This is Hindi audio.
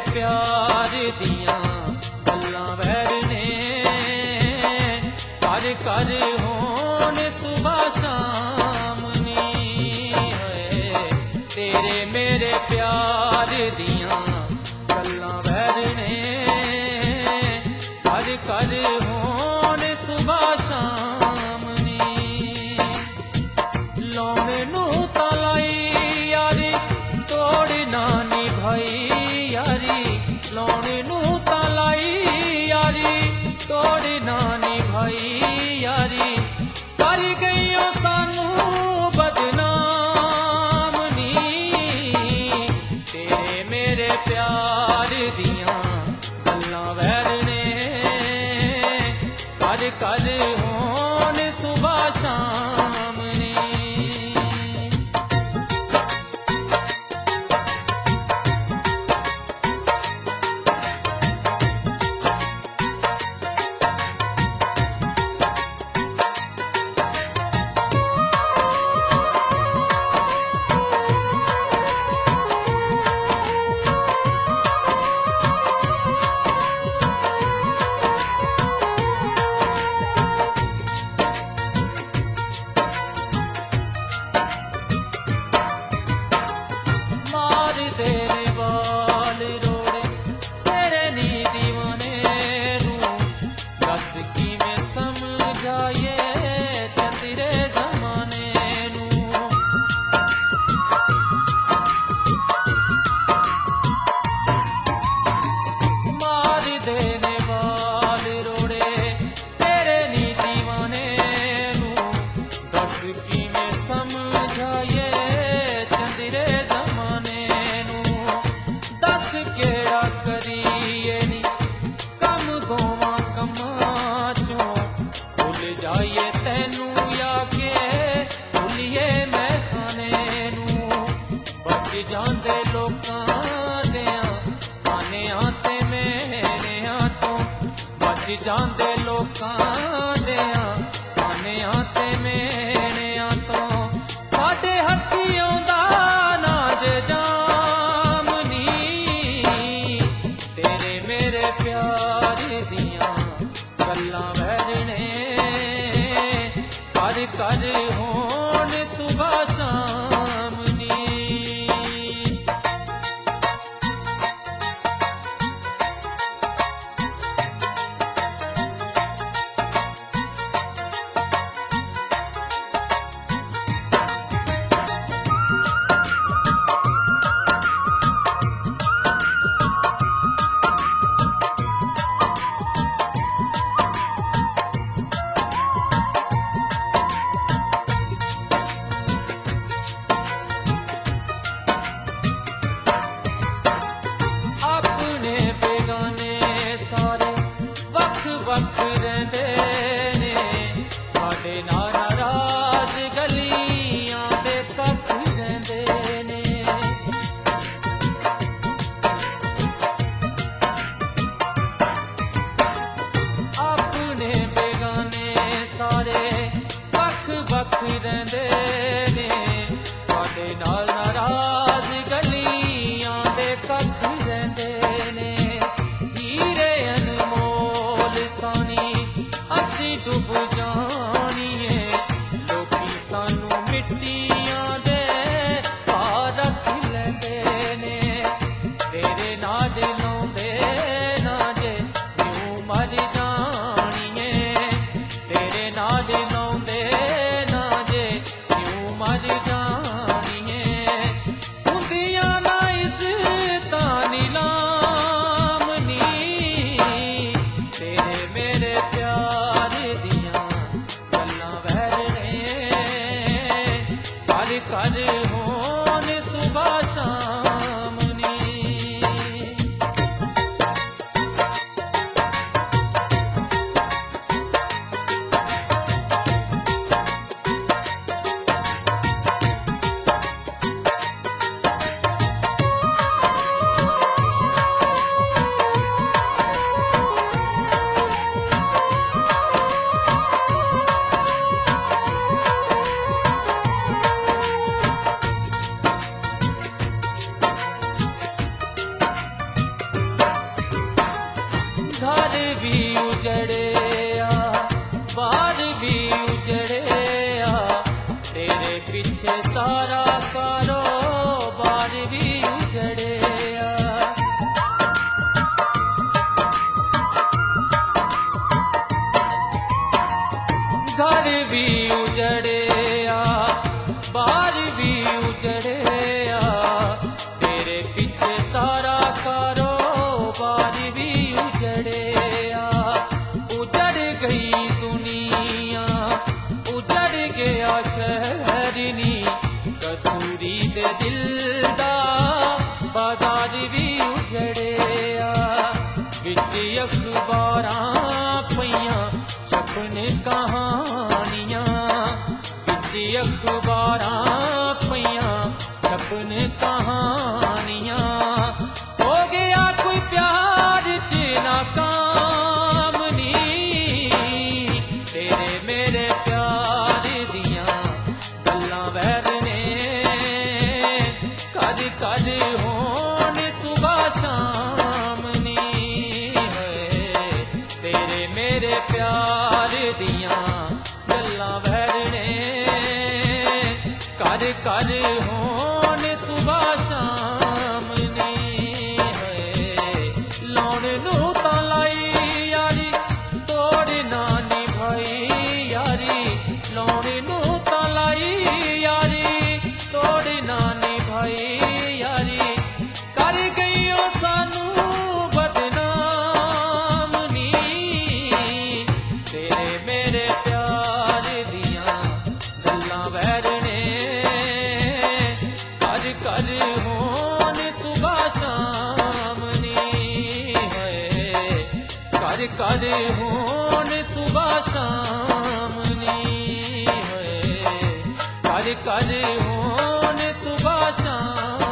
प्यार दियां गल्लां वैर ने कर कर होन सुबह शाम नी है। तेरे मेरे प्यार दियां गल्लां वैर ने कर कर होन सुबह शाम नी। लौने नू तलाई यारी तोड़ना नी भाई यारी, लौने नू तलाई यारी तोड़ना नी भाई यारी। कर गईओ सानू बदनाम नी, तेरे मेरे प्यार दियां गल्लां वैर ने कर कर होन सुबह शाम नी। तेरे बाल रोड़े तेरे नी दीवाने नू, दस की मैं समझाए तेरे जमाने नू। मार देने बाल रोड़े तेरे नी दीवाने नू, दस की मैं समझाए तेरे जमाने नू। दस केड़ा करिए नी कम गोवा कमा चों, भुल जाइए तेनू या के भुलिए मैं खाने नू। बच जांदे लोकां देयां खानेयां ते मेरेयां तो, बच जांदे लोकां देयां खानेयां ते मेरेयां तो। साडे हत्थी आउंदा ना जे जाम नी, तेरे मेरे प्यार दियां गल्लां वैर ने कर कर होन सुबह शाम नी। अपने बेगाने सारे वख वख रहिंदे ने, साडे नाल नाराज गलियां दे कख रहिंदे ने। अपने बेगाने सारे वख वख रहिंदे ने, साडे नाल नाराज गलियां दे कख रहिंदे ने। हीरे अनमोल सानी असीं डुब जाणीए, लोकी सानू मिट्टियां दे भार रख लैंदे ने। तेरे नाल लाउंदे ना जे यूं मर जाणीए, तेरे नाल लाउंदे ना जे यूं मर जाणीए। हुंदियां ना इज्जतां नीलाम नी, तेरे मेरे प्यार दियां गल्लां वैर ने कर कर होन सुबह शाम नी। सारा कारोबार भी उजड़िया। घर भी उजड़िया, बार भी उजड़िया, तेरे पीछे सारा कारोबार भी उजड़िया। उजड़ गई दुनिया, उजड़ गया शहर नी, कसूरी दे दिल दा बाजार भी उजड़िया। विच अखबारां पईयां छपन कहानियां, विच अखबारां पईयां छपन कहानियां। हो गया कोई प्यार च नाकाम नी, तेरे मेरे प्यार दियां गल्लां वैर ने, कद कद होन सुबह शाम नी। तेरे मेरे प्यार दियां गल्लां वैर ने, कद कद होन सुबह शाम नी। लाउण नूं तां लाई यारी, तोड़ ना निभाई यारी। लाउण नूं तां लाई यारी, तोड़ ना निभाई यारी। कर गईओ सानू बदनाम नी, तेरे मेरे प्यार दियां गल्लां वैर ने, कद कद होन सुबह शाम नी। कद कद होन सुबह शाम नी, कद कद होन सुबह शाम।